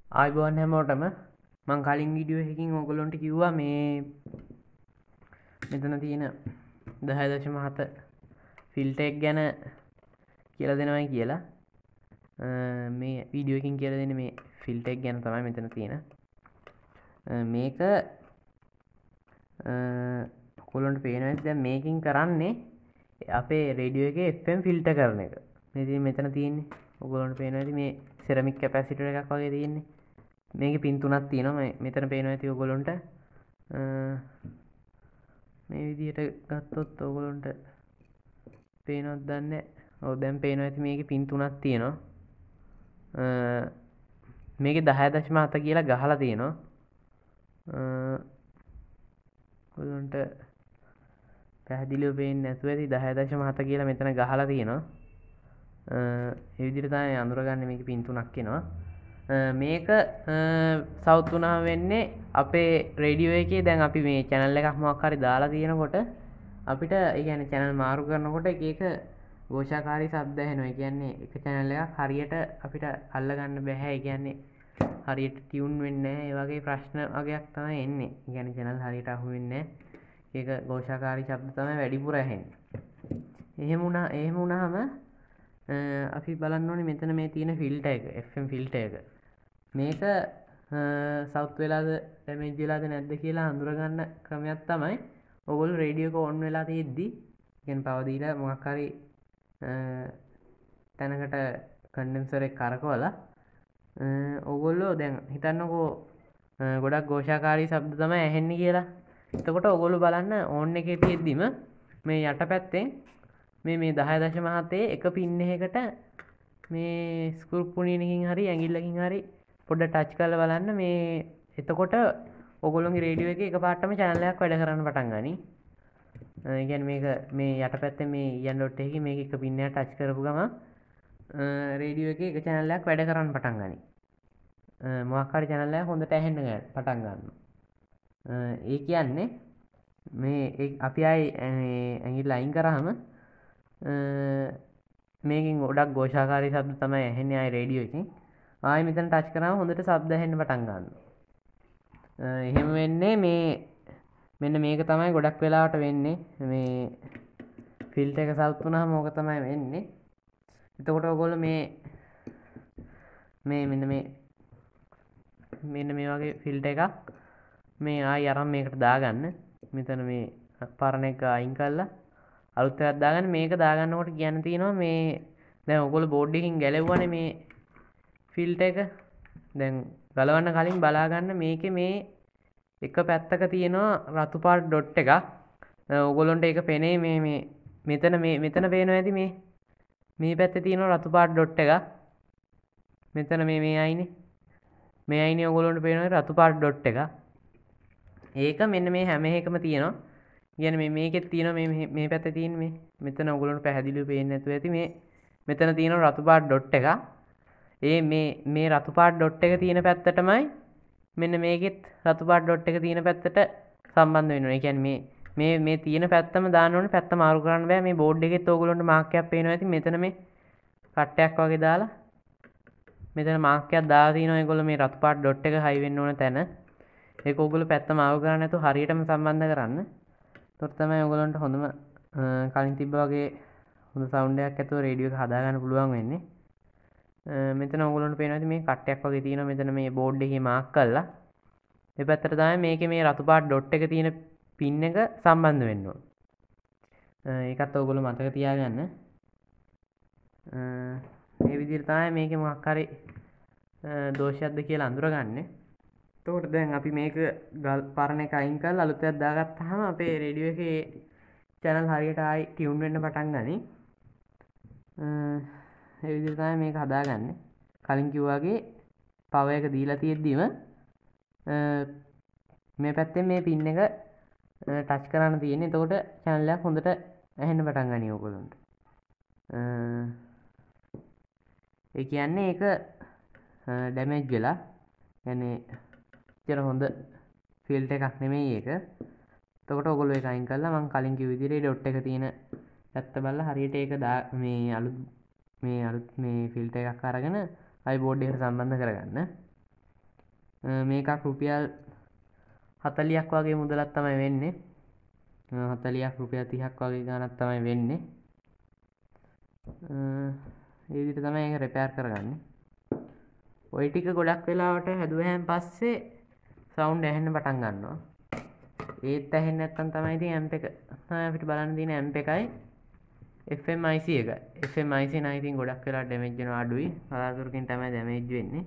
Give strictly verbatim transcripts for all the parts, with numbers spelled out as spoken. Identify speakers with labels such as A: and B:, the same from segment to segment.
A: ආයිබෝන් හැමෝටම මං කලින් වීඩියෝ එකකින් ඔයගොල්ලන්ට කිව්වා මේ මෙතන තියෙන දහය දශම හත ෆිල්ටර් එක ගැන කියලා දෙනවයි කියලා. මේ වීඩියෝ එකකින් කියලා දෙන්නේ මේ ෆිල්ටර් එක ගැන තමයි මෙතන තියෙන. මේක ඔයගොල්ලන්ට පේනවා දැන් මේකෙන් කරන්නේ අපේ රේඩියෝ එකේ එෆ් එම් ෆිල්ටර් කරන එක. මේ ඉතින් මෙතන තියෙන්නේ ඔයගොල්ලන්ට පේනවා ඉතින් මේ සෙරමික් කැපැසිටර් එකක් වගේ තියෙන්නේ. මේකේ පින් තුනක් තියෙනවා. මේ මෙතන පේනවා ඇති ඔයගොල්ලන්ට. මේ විදිහට ගත්තොත් ඔයගොල්ලන්ට පේනවද දන්නේ. ඔව් දැන් පේනවා ඇති මේකේ පින් තුනක් තියෙනවා. මේකේ දහය දශම හත කියලා ගහලා තියෙනවා. ඔයගොල්ලන්ට පැහැදිලිව පේන්නේ නැතුව ඇති දහය දශම හත කියලා මෙතන ගහලා තියෙනවා. ඒ විදිහට තමයි අඳුරගන්නේ මේකේ පින් තුනක් එනවා. මේක සවුත් වුණාම වෙන්නේ අපේ රේඩියෝ එකේ දැන් අපි මේ channel එකක් මොකක් හරි දාලා තියෙනකොට අපිට ඒ කියන්නේ channel මාරු කරනකොට එක එක ഘോഷාකාරී ශබ්ද ඇහෙනවා. ඒ කියන්නේ එක channel එකක් හරියට අපිට අල්ලගන්න බෑ. ඒ කියන්නේ හරියට ටියුන් වෙන්නේ නැහැ. ඒ වගේ ප්‍රශ්න වගේක් තමයි එන්නේ. ඒ කියන්නේ channel හරියට අහු වෙන්නේ නැහැ. ඒක ഘോഷාකාරී ශබ්ද තමයි වැඩිපුර ඇහෙන්නේ. එහෙම වුණා එහෙම වුණාම අපි බලන්න ඕනේ මෙතන මේ තියෙන ෆිල්ටර් එක එෆ් එම් ෆිල්ටර් එක. මේක සවුත් වෙලාද ඩැමේජ් වෙලාද නැද්ද කියලා හඳුනගන්න ක්‍රමයක් තමයි ඔයගොල්ලෝ රේඩියෝ එක ඔන් වෙලා තියෙද්දි කියන්නේ පව දීලා මොකක් හරි තැනකට කන්ඩෙන්සර් එක කරකවලා ඔයගොල්ලෝ දැන් හිතන්නකෝ ගොඩක් ഘോഷාකාරී ශබ්ද තමයි ඇහෙන්නේ කියලා. එතකොට ඔයගොල්ලෝ බලන්න ඔන් එකේ තියෙද්දිම මේ යටපැත්තෙන් මේ මේ දහය දශම හතේ එක පින් එකකට මේ ස්ක්‍රූ පුණියකින් හරි ඇඟිල්ලකින් හරි පොඩ්ඩක් ටච් කරලා බලන්න. මේ එතකොට ඔයගොල්ලෝගේ රේඩියෝ එකේ එකපාරටම channel එකක් වැඩ කරන්න පටන් ගනී. ඒ කියන්නේ මේක මේ යටපැත්තේ මේ ඊ එන් ඩොට් එකේ මේක එක පින් එකක් ටච් කරපු ගමන් රේඩියෝ එකේ එක channel එකක් වැඩ කරන්න පටන් ගනී. මොකක් හරි channel එකක් හොඳට ඇහෙන්න පටන් ගන්නවා. ඒ කියන්නේ මේ අපි ආයි ඇඟිල්ල අයින් කරාම මේකෙන් ගොඩක් ഘോഷාකාරී ශබ්ද තමයි ඇහෙන්නේ ආයි රේඩියෝ එකෙන්. ආයි මෙතන ටච් කරාම හොඳට ශබ්ද ඇහෙන්න පටන් ගන්නවා. එහෙම වෙන්නේ මේ මෙන්න මේක තමයි ගොඩක් වෙලාවට වෙන්නේ. මේ ෆිල්ටර් එක සවුත් වුණාම ඕක තමයි වෙන්නේ. එතකොට ඔයගොල්ලෝ මේ මේ මෙන්න මේ මෙන්න මේ වගේ ෆිල්ටර් එකක් මේ ආයි අරන් මේකට දාගන්න. මෙතන මේ පරණ එක අයින් කරලා අලුත් එකක් දාගන්න. මේක දාගන්නකොට කියන්න තියෙනවා මේ දැන් ඔයගොල්ලෝ බෝඩ් එකකින් ගැලෙව්වනේ මේ ෆිල්ටර් එක. දැන් ගලවන්න කලින් බලා ගන්න මේකේ මේ එක පැත්තක තියෙනවා රතු පාට ඩොට් එකක්. ඔයගොල්ලන්ට ඒක පේනේ මේ මේ මෙතන මේ මෙතන පේනවා ඇති මේ මේ පැත්තේ තියෙනවා රතු පාට ඩොට් එකක්. මෙතන මේ මේ අයිනේ මේ අයිනේ ඔයගොල්ලන්ට පේනවා රතු පාට ඩොට් එකක්. ඒක මෙන්න මේ හැම එකම තියෙනවා. කියන්නේ මේ මේකෙත් තියෙනවා මේ මේ පැත්තේ තියෙන මේ මෙතන ඔයගොල්ලන්ට පැහැදිලිව පේන්නේ නැතුව ඇති මේ මෙතන තියෙනවා රතු පාට ඩොට් එකක්. ඒ මේ මේ රතු පාට ඩොට් එක තියෙන පැත්තටමයි මෙන්න මේකෙත් රතු පාට ඩොට් එක තියෙන පැත්තට සම්බන්ධ වෙනවා. ඒ කියන්නේ මේ මේ මේ තියෙන පැත්තම දාන්න ඕනේ. පැත්ත මාරු කරන්න බෑ. මේ බෝඩ් එකෙත් ඕගොල්ලන්ට මාක් එකක් පේනවා ඇති. මෙතන මේ කට්ටයක් වගේ දාලා මෙතන මාක් එකක් දාලා තියෙනවා. ඒගොල්ලෝ මේ රතු පාට ඩොට් එක හයි වෙන්න ඕන තැන. ඒක ඕගොල්ලෝ පැත්ත මාරු කරන්නේ නැතුව හරියටම සම්බන්ධ කරන්න. එතකොට තමයි ඔයගොල්ලන්ට හොඳම කලින් තිබ්බා වගේ හොඳ සවුන්ඩ් එකක් ඇතුව රේඩියෝ එක හදා ගන්න පුළුවන් වෙන්නේ. මෙතන ඔයගොල්ලන්ට පේනවා මේ කට්ටයක් වගේ තියෙනවා. මෙතන මේ බෝඩ් එකේ මාක් කරලා මේ පැත්තට තමයි මේකේ මේ රතු පාට ඩොට් එක තියෙන පින් එක සම්බන්ධ වෙන්න ඕන. ඒකත් ඔයගොල්ලෝ මතක තියාගන්න. මේ විදිහට තමයි මේකේ මොකක් හරි දෝෂයක්ද කියලා අඳුරගන්නේ. එතකොට දැන් අපි මේක පරණ එක අයින් කරලා අලුත් එකක් දාගත්තාම අපේ රේඩියෝ එකේ channel හරියට ආයි ටියුන් වෙන්න පටන් ගනී. ඒ විදිහට තමයි මේක හදාගන්නේ. කලින් කිව්වා වගේ පවර් එක දීලා තියෙද්දිම මේ පැත්තෙන් මේ පින් එක ටච් කරන්න තියෙන්නේ. එතකොට channel එක හොඳට ඇහෙන්න පටන් ගනී ඔයගොල්ලන්ට. ඒ කියන්නේ ඒක ඩැමේජ් වෙලා يعني ඉතර හොඳ ෆිල්ටර් එකක් නෙමෙයි ඒක. එතකොට ඔයගොල්ලෝ ඒක අයින් කරලා මම කලින් කිව්ව විදිහට ඩොට් එක තියෙන පැත්ත බලලා හරියට ඒක මේ අලුත් මේ අලුත් මේ ෆිල්ටර් එකක් අරගෙන ආයි බෝඩ් එකට සම්බන්ධ කරගන්න. මේකක් රුපියල් හතලියක් වගේ මුදලක් තමයි වෙන්නේ. හතලියක් රුපියල් තිහක් වගේ ගාණක් තමයි වෙන්නේ. ඒ විදිහට තමයි ඒක රිපෙයාර් කරගන්නේ. ওই ටික ගොඩක් වෙලාවට හැදුවහන් පස්සේ සවුන්ඩ් ඇහෙන්න පටන් ගන්නවා. ඒත් ඇහෙන්නේ නැත්නම් තමයි ඉතින් ඇම්ප් එක තමයි අපිට බලන්න තියෙන ඇම්ප් එකයි එෆ් එම් I C එකයි. එෆ් එම් I C නම් ඉතින් ගොඩක් වෙලා ඩැමේජ් වෙනවා අඩුයි. කලාතුරකින් තමයි ඩැමේජ් වෙන්නේ.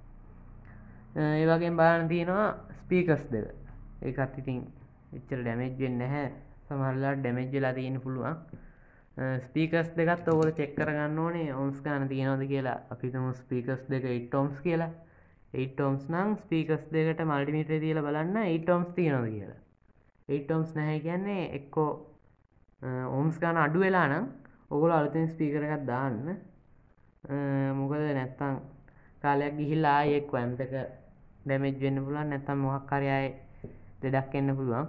A: ඒ වගේම බලන්න තියෙනවා ස්පීකර්ස් දෙක. ඒකත් ඉතින් එච්චර ඩැමේජ් වෙන්නේ නැහැ. සමහර වෙලාවට ඩැමේජ් වෙලා තියෙන්න පුළුවන්. ස්පීකර්ස් දෙකත් ඔයගොල්ලෝ චෙක් කරගන්න ඕනේ ohms ගන්න තියෙනවද කියලා. අපි හිතමු ස්පීකර්ස් දෙක eight ohms කියලා. eight ohms නම් ස්පීකර්ස් දෙකට මල්ටිමීටරේ තියලා බලන්න eight ohms තියෙනවද කියලා. eight ohms නැහැ කියන්නේ එක්කෝ ohms ගන්න අඩු වෙලා නම් ඔයගොල්ලෝ අලුතෙන් ස්පීකර් එකක් දාන්න. මොකද නැත්තම් කාලයක් ගිහිල්ලා ආයේ එක්ක ඇම්ප් එක ඩැමේජ් වෙන්න පුළුවන්. නැත්තම් මොකක් හරි ආයේ ලෙඩක් එන්න පුළුවන්.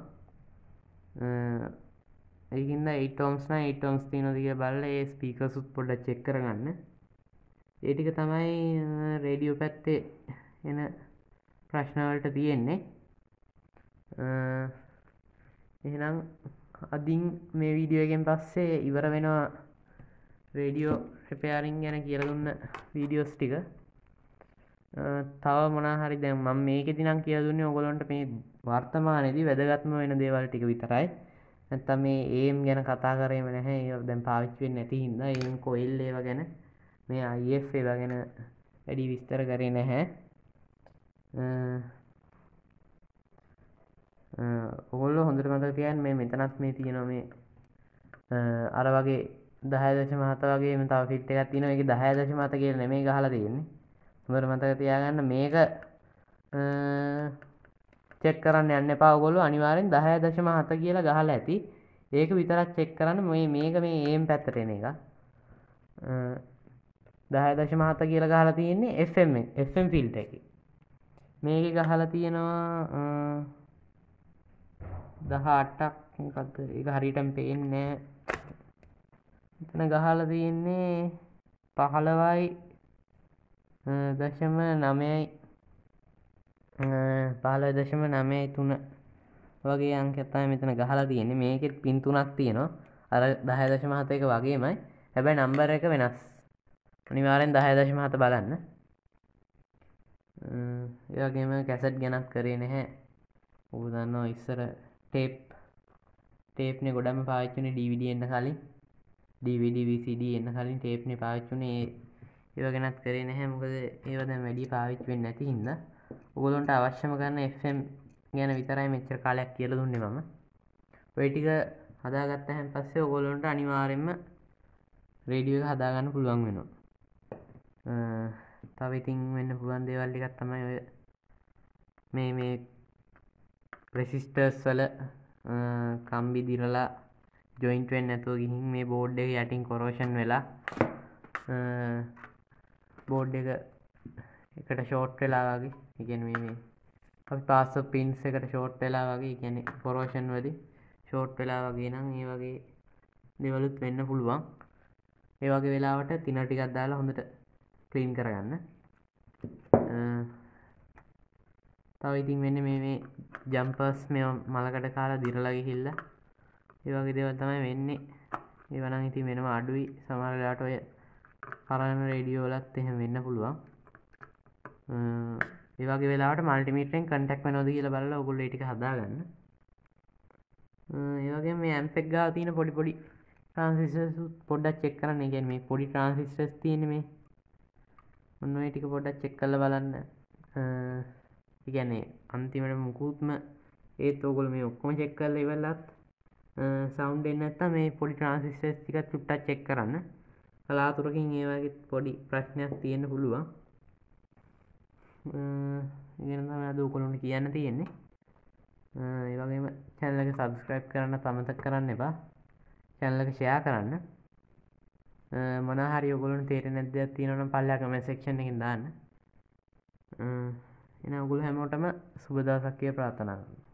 A: ඒකින්ද eight ohms නම් eight ohms තියෙනවද කියලා බලලා ඒ ස්පීකර්ස් උත් පොඩ්ඩක් චෙක් කරගන්න. ඒ ටික තමයි රේඩියෝ පැත්තේ එන ප්‍රශ්න වලට තියෙන්නේ. එහෙනම් අදින් මේ වීඩියෝ එකෙන් පස්සේ ඉවර වෙනවා රේඩියෝ රිපෙයාරින් ගැන කියලා දුන්න වීඩියෝස් ටික. තව මොනවා හරි දැන් මම මේකෙදි නම් කියලා දුන්නේ ඔයගොල්ලන්ට මේ වර්තමානයේදී වැදගත්ම වෙන දේවල් ටික විතරයි. නැත්තම් මේ A M ගැන කතා කරේම නැහැ. ඒක දැන් පාවිච්චි වෙන්නේ නැති හින්දා A M coil ඒවා ගැන මේ I F ඒවා ගැන වැඩි විස්තර කරේ නැහැ. ඔයගොල්ලෝ හොඳට මතක තියාගන්න මේ මෙතනත් මේ තියෙනවා මේ අර වගේ දහය දශම හත වගේම තව ෆිට් එකක් තියෙනවා. ඒකේ දහය දශම හත කියලා නෙමෙයි ගහලා තියෙන්නේ. හොඳට මතක තියාගන්න මේක චෙක් කරන්න යන්න එපා ඔයගොල්ලෝ. අනිවාර්යෙන් දහය දශම හත කියලා ගහලා ඇති. ඒක විතරක් චෙක් කරන්න. මේ මේක මේ A M පැත්තට එන එක. දහය දශම හත කියලා ගහලා තියෙන්නේ F M F M filter එකේ. මේකේ ගහලා තියෙනවා දහඅටක් මොකද්ද? ඒක හරියටම පේන්නේ නැහැ. එතන ගහලා තියෙන්නේ පහළොවයි දශම නවයයි පහළොව දශම නවයයි තුන වගේ අංකයක් තමයි මෙතන ගහලා තියෙන්නේ. මේකෙත් පින් තුනක් තියෙනවා. අර දහය දශම හත එක වගේමයි. හැබැයි නම්බර් එක වෙනස්. අනිවාර්යෙන් දහය දශම හත බලන්න. ඒ වගේම කැසට් ගැනත් කරේ නැහැ. ඔබ දන්නවා ඉස්සර ටේප් ටේප් නේ ගොඩක්ම පාවිච්චි වුණේ D V D එන්න කලින්. D V D V C D එන්න කලින් ටේප් නේ පාවිච්චි වුණේ. ඒව ගැනත් කරේ නැහැ. මොකද ඒව දැන් වැඩි පාවිච්චි වෙන්නේ නැති හින්දා. ඔයගොල්ලන්ට අවශ්‍යම කරන F M ගැන විතරයි මෙච්චර කාලයක් කියලා දුන්නේ මම. ඔය ටික හදාගත්තහන් පස්සේ ඔයගොල්ලන්ට අනිවාර්යයෙන්ම රේඩියෝ එක හදාගන්න පුළුවන් වෙනවා. තව ඉතින් වෙන්න පුළුවන් දේවල් ටිකක් තමයි ඔය මේ මේ රෙසිස්ටර්ස් වල කම්බි දිරලා ජොයින්ට් වෙන්නේ නැතුව ගිහින් මේ බෝඩ් එක යටින් කොරෝෂන් වෙලා බෝඩ් එක එකට ෂෝට් වෙලා වගේ. ඒ කියන්නේ මේ මේ අපි පාස් ඔෆ් පින්ස් එකට ෂෝට් වෙලා වගේ. ඒ කියන්නේ කොරෝෂන් වලදී ෂෝට් වෙලා වගේ නම් ඒ වගේ දේවලුත් වෙන්න පුළුවන්. ඒ වගේ වෙලාවට තින ටිකක් දාලා හොඳට ක්ලීන් කරගන්න. තව ඉතින් වෙන්නේ මේ මේ ජම්පර්ස් මේ මලකට කාලා දිරලා ගිහිල්ලා ඒ වගේ දේවල් තමයි වෙන්නේ. ඒවා නම් ඉතින් වෙනම අඩුයි. සමහර වෙලාවට ඔය කරන රේඩියෝ වලත් එහෙම වෙන්න පුළුවන්. ඒ වගේ වෙලාවට මල්ටිමීටරෙන් කන්ටැක්ට් වෙනවද කියලා බලලා ඔයගොල්ලෝ ඒ ටික හදාගන්න. ඒ වගේම මේ ඇම්ප් එක ගාව තියෙන පොඩි පොඩි ට්‍රාන්සිස්ටර්ස් පොඩ්ඩක් චෙක් කරන්න. ඒ කියන්නේ මේ පොඩි ට්‍රාන්සිස්ටර්ස් තියෙන්නේ මේ. ඔන්න ඔය ටික පොඩ්ඩක් චෙක් කරලා බලන්න. ඒ කියන්නේ අන්තිමට මුකුත්ම ඒත් ඔයගොල්ලෝ මේ ඔක්කොම චෙක් කරලා ඉවරලත් සවුන්ඩ් එන්නේ නැත්නම් මේ පොඩි ට්‍රාන්සිස්ටර්ස් ටික චුට්ටක් චෙක් කරන්න. කලාතුරකින් ඒ වගේ පොඩි ප්‍රශ්නයක් තියෙන්න පුළුවන්. ඒ ගැන තමයි අද ඔයගොල්ලන්ට කියන්න තියෙන්නේ. ඒ වගේම channel එක subscribe කරන්න අමතක කරන්න එපා. channel එක share කරන්න. මොනවා හරි ඔයගොල්ලන්ට තේරෙන්නේ නැද්ද දෙයක් තියෙනවා නම් පල්ලෙහා comment section එකෙන් දාන්න. එහෙනම් ඔයගොල්ලෝ හැමෝටම සුබ දවසක් කියලා ප්‍රාර්ථනා කරනවා.